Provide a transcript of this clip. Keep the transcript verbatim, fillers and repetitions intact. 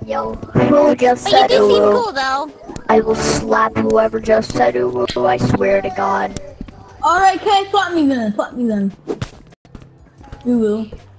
Yo, who just But said you do seem ooh? cool though. I will slap whoever just said ooh, I swear to God. Alright, okay, slap me then, slap me then. You will.